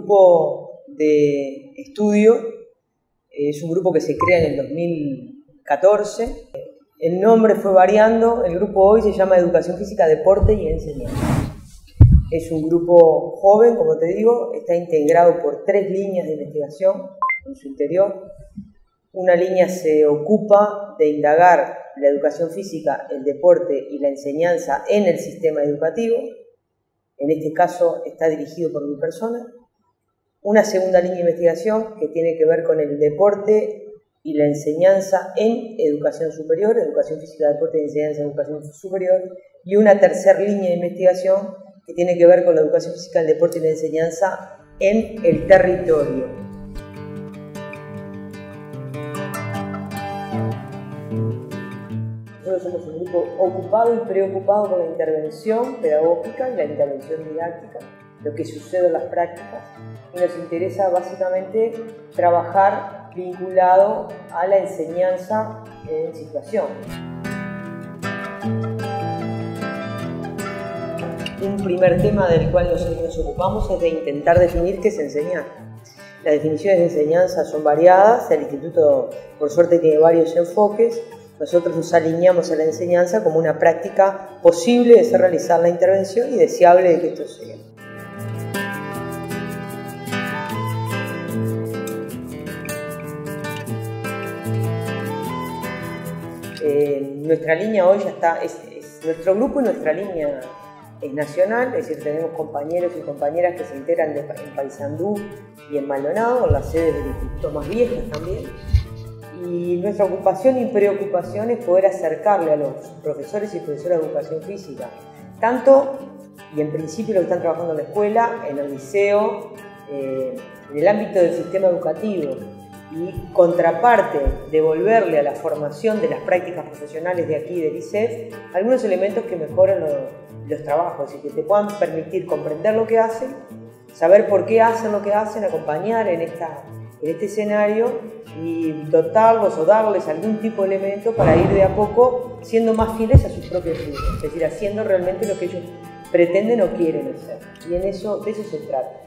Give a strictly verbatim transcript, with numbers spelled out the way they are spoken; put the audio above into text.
grupo de estudio es un grupo que se crea en el dos mil catorce. El nombre fue variando, el grupo hoy se llama Educación Física, Deporte y Enseñanza. Es un grupo joven, como te digo, está integrado por tres líneas de investigación en su interior. Una línea se ocupa de indagar la educación física, el deporte y la enseñanza en el sistema educativo. En este caso está dirigido por mi persona. Una segunda línea de investigación que tiene que ver con el deporte y la enseñanza en educación superior, educación física, deporte y enseñanza en educación superior. Y una tercera línea de investigación que tiene que ver con la educación física, el deporte y la enseñanza en el territorio. Nosotros somos un grupo ocupado y preocupado con la intervención pedagógica y la intervención didáctica, lo que sucede en las prácticas, y nos interesa básicamente trabajar vinculado a la enseñanza en situación. Un primer tema del cual nosotros nos ocupamos es de intentar definir qué es enseñar. Las definiciones de enseñanza son variadas, el instituto por suerte tiene varios enfoques. Nosotros nos alineamos a la enseñanza como una práctica posible de ser realizar la intervención y deseable de que esto sea. Eh, nuestra línea hoy ya está, es, es nuestro grupo y nuestra línea es nacional, es decir, tenemos compañeros y compañeras que se integran de, en Paysandú y en Maldonado, en las sedes del instituto más viejas también. Y nuestra ocupación y preocupación es poder acercarle a los profesores y profesoras de educación física, tanto y en principio los que están trabajando en la escuela, en el liceo, eh, en el ámbito del sistema educativo, y contraparte, devolverle a la formación de las prácticas profesionales de aquí del I C E F algunos elementos que mejoran los, los trabajos y que te puedan permitir comprender lo que hacen, saber por qué hacen lo que hacen, acompañar en, esta, en este escenario y dotarlos o darles algún tipo de elemento para ir de a poco siendo más fieles a sus propios vidas, es decir, haciendo realmente lo que ellos pretenden o quieren hacer. Y en eso, de eso se trata.